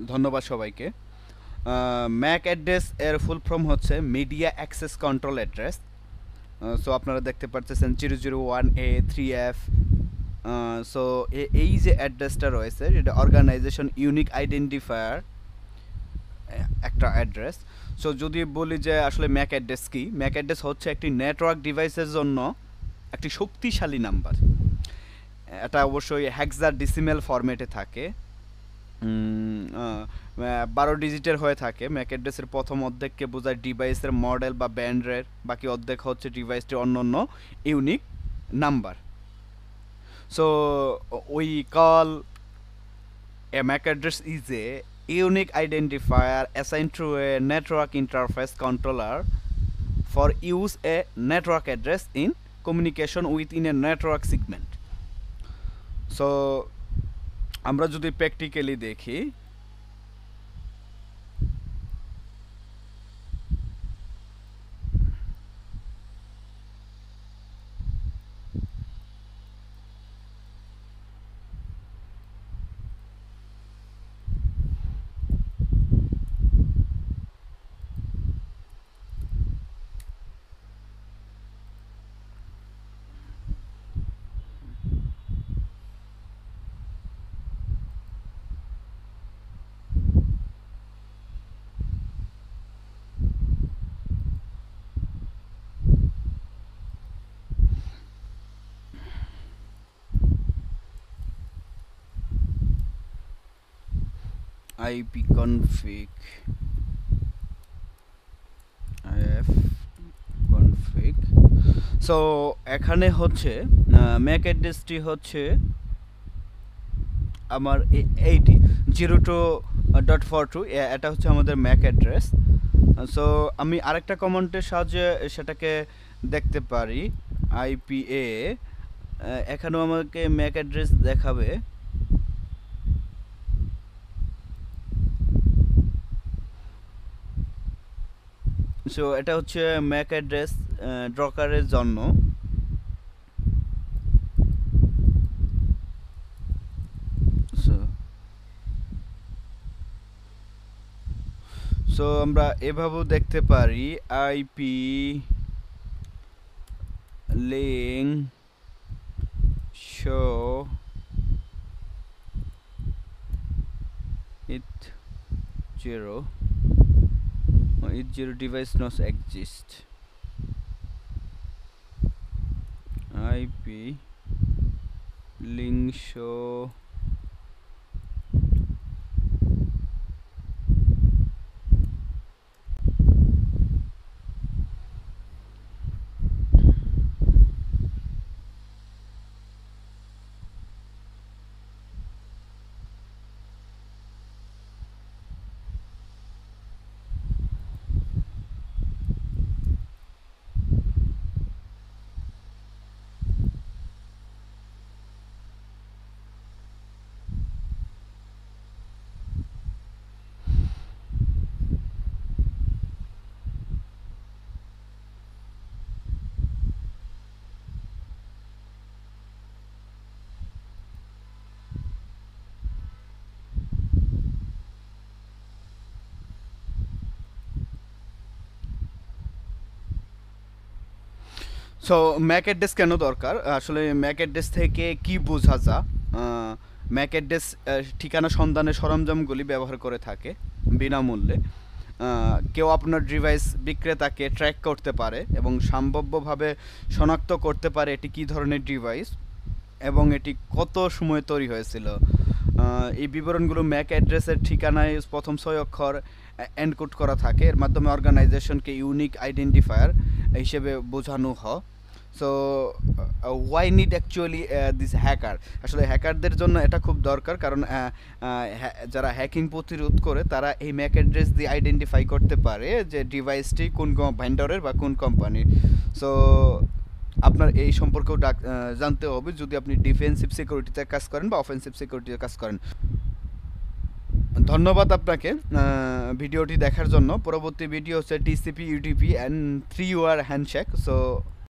ধন্যবাদ সবাইকে। MAC address এর ফুল ফর্ম হচ্ছে media access control address. So আপনারা দেখতে পাচ্ছেন 001A3F। সো এই যে অ্যাড্রেসটা রয়েছে এটা অর্গানাইজেশন ইউনিক আইডেন্টিফায়ার একটা অ্যাড্রেস। সো যদি বলি যে আসলে ম্যাক অ্যাড্রেস কি, ম্যাক অ্যাড্রেস হচ্ছে একটি নেটওয়ার্ক ডিভাইসের জন্য একটি শক্তিশালী নাম্বার। এটা অবশ্যই হেক্সাডেসিমাল ফরম্যাটে থাকে। 12 ডিজিটের হয়ে থাকে। ম্যাক অ্যাড্রেসের প্রথম অর্ধেককে বোঝায় ডিভাইসের মডেল বা ব্যান্ডের, বাকি অর্ধেক হচ্ছে ডিভাইসটির অন্যান্য unique number. So we call a MAC address is a unique identifier assigned to a network interface controller for use a network address in communication with in a network segment. So আমরা যদি practically দেখি, IP config if config। So এখানে হচ্ছে Mac অ্যাড্রেসটি হচ্ছে আমার এইটি 02.42। এটা হচ্ছে আমাদের ম্যাক অ্যাড্রেস। সো আমি আরেকটা কমান্ডের সাহায্যে সেটাকে দেখতে পারি। IPA এখানেও আমাকে ম্যাক অ্যাড্রেস দেখাবে। সো এটা হচ্ছে ম্যাক অ্যাড্রেস ড্রকারের জন্য। সো আমরা এভাবেও দেখতে পারি IP link show it 0 device not exist IP link show so MAC address কেন দরকার, আসলে ম্যাক অ্যাড্রেস থেকে কি বোঝা যায়? ম্যাক অ্যাড্রেস ঠিকানা সন্ধানের সরঞ্জামগুলি ব্যবহার করে থাকে বিনামূল্যে। কেউ আপনার ডিভাইস বিক্রেতাকে ট্র্যাক করতে পারে এবং সম্ভাব্যভাবে শনাক্ত করতে পারে এটি কী ধরনের ডিভাইস এবং এটি কত সময় তৈরি হয়েছিল। এই বিবরণগুলো ম্যাক অ্যাড্রেসের ঠিকানায় প্রথম 6 অক্ষর এনকোড করা থাকে। এর মাধ্যমে অর্গানাইজেশনকে ইউনিক আইডেন্টিফায়ার হিসেবে বোঝানো হয়। So why need actually this hacker, আসলে হ্যাকারদের জন্য এটা খুব দরকার, কারণ যারা হ্যাকিং প্রতিরোধ করে তারা এই ম্যাক অ্যাড্রেস দিয়ে আইডেন্টিফাই করতে পারে যে ডিভাইসটি কোন ভেন্ডরের বা কোন কোম্পানির। সো আপনার এই সম্পর্কেও জানতে হবে যদি আপনি ডিফেন্সিভ সিকিউরিটিতে কাজ করেন বা অফেন্সিভ সিকিউরিটিতে কাজ করেন। ধন্যবাদ আপনাকে ভিডিওটি দেখার জন্য। পরবর্তী ভিডিও হচ্ছে TCP UDP and 3 UR handshake. So